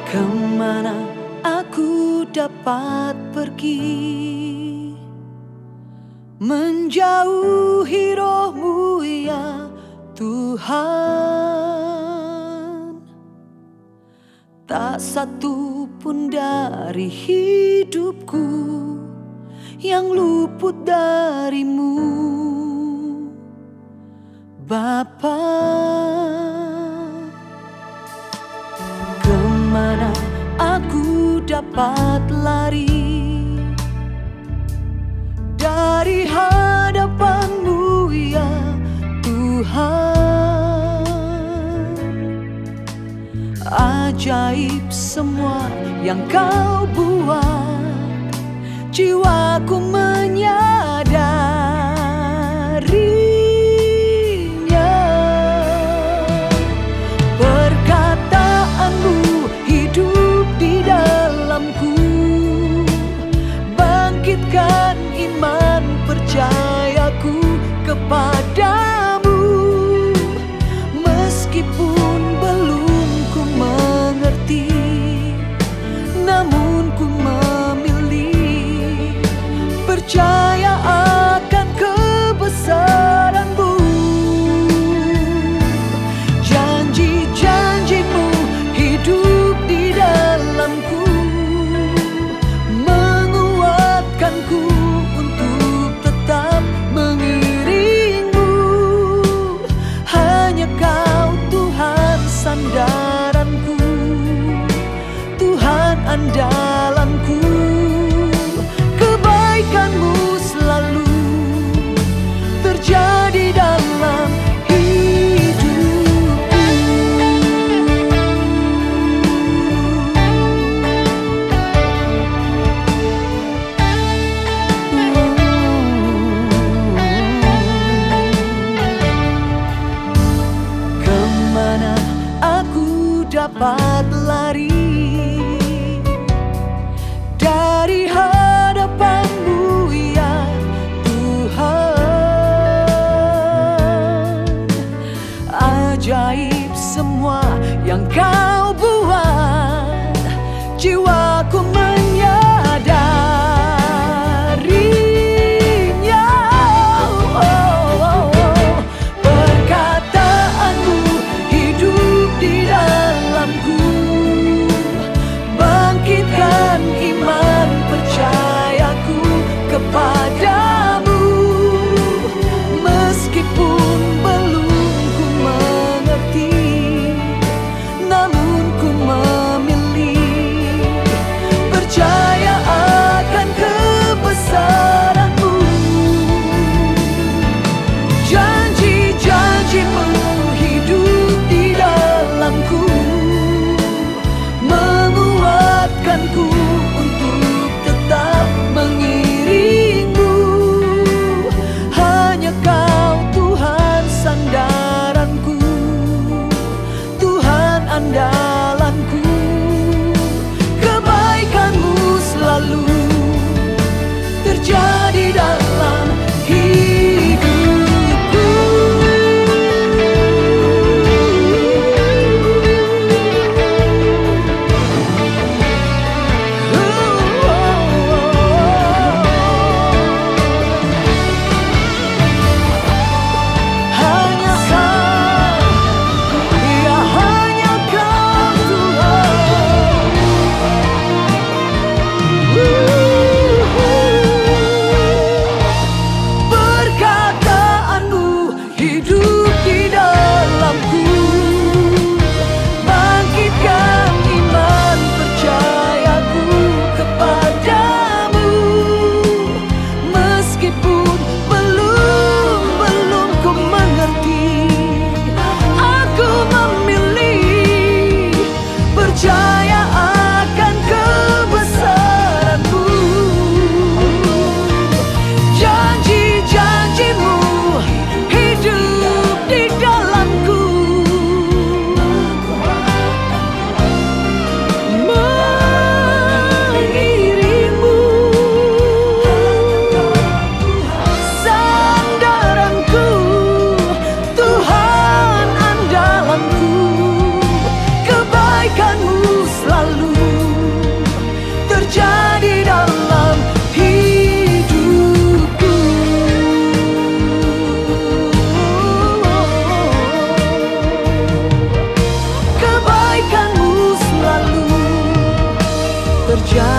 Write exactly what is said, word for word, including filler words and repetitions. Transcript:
Kemana aku dapat pergi menjauhi Roh-Mu ya Tuhan? Tak satu pun dari hidupku yang luput dari-Mu, Bapa. Kemana aku dapat lari dari hadapan-Mu ya Tuhan? Ajaib semua yang Kau buat, jiwaku menyadarinya. Perkataan-Mu hidup di dalamku, bangkitkan iman percayaku kepadamu. Meskipun belum ku mengerti, namun ku memilih percaya akan kebesaran-Mu. Janji-janji-Mu hidup di dalamku, menguatkanku untuk tetap mengiring-Mu. Hanya Kau Tuhan sandaranku, Tuhan andalanku. Kebaikan-Mu selalu terjadi dalam hidupku. Kemana aku dapat lari dari hadapan-Mu ya Tuhan? Ajaib semua yang Kau buat, jiwaku menyadarinya. Oh, oh, oh. Perkataan-Mu hidup di dalamku, bangkitkan iman percayaku kepadamu. Meskipun belum ku mengerti, namun jangan